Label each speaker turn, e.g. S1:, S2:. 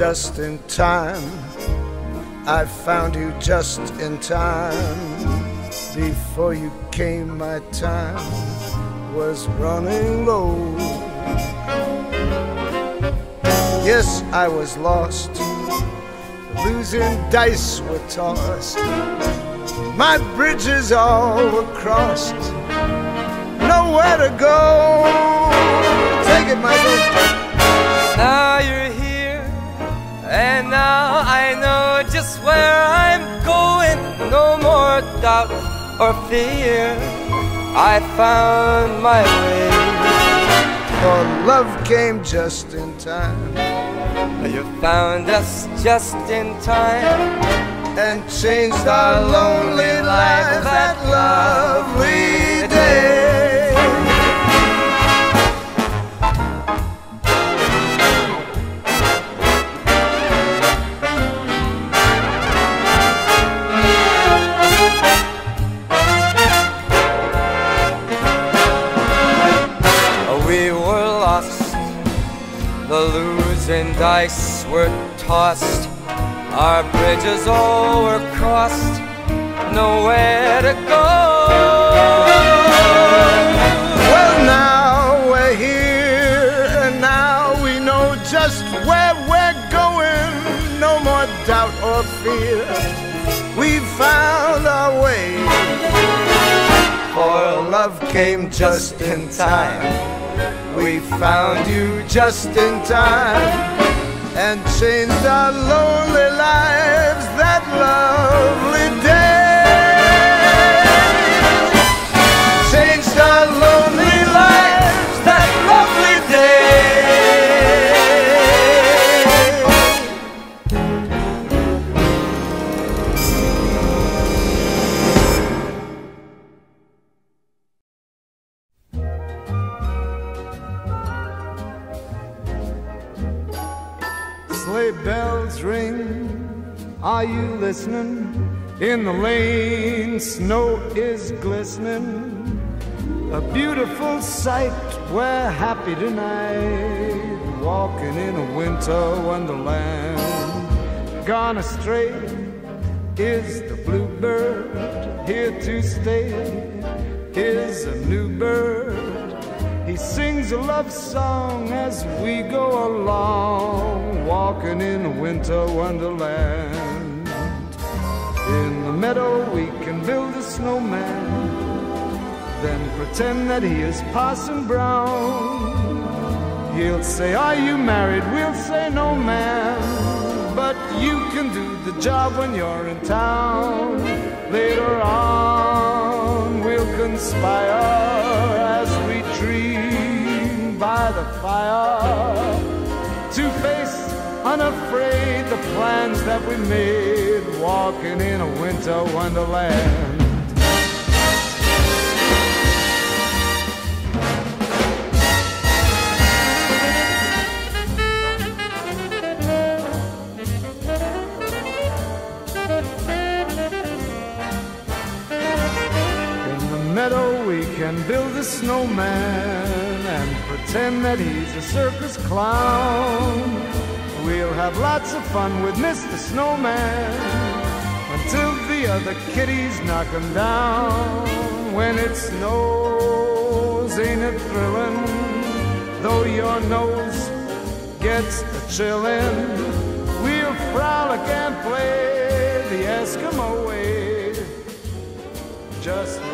S1: just in time. I found you just in time. Before you came, my time was running low. Yes, I was lost. Losing dice were tossed. My bridges all were crossed. Nowhere to go. Take it, Michael.
S2: Now you're here, and now I know just where I'm going. No more doubt or fear. I found my way.
S1: For love came just in time.
S2: You found us just in time
S1: and changed our lonely lives that lovely day.
S2: We were lost, the losing dice were tossed, our bridges all were crossed, nowhere to go.
S1: Well, now we're here, and now we know just where we're going. No more doubt or fear, we've found our way. For love came just in time. We found you just in time and changed our lonely lives that lovely day. Changed our lonely lives that lovely day. Sleigh bells ring, are you listening? In the lane, snow is glistening. A beautiful sight, we're happy tonight, walking in a winter wonderland. Gone astray is the bluebird, here to stay is a new bird. He sings a love song as we go along, walking in a winter wonderland. In the meadow we can build a snowman, then pretend that he is Parson Brown. He'll say, are you married? We'll say, no, ma'am. But you can do the job when you're in town. Later on we'll conspire as we dream by the fire, to face unafraid the plans that we made, walking in a winter wonderland. Meadow we can build a snowman and pretend that he's a circus clown. We'll have lots of fun with Mr. Snowman until the other kitties knock him down. When it snows, ain't it thrilling? Though your nose gets a chillin', we'll frolic and play the Eskimo way, just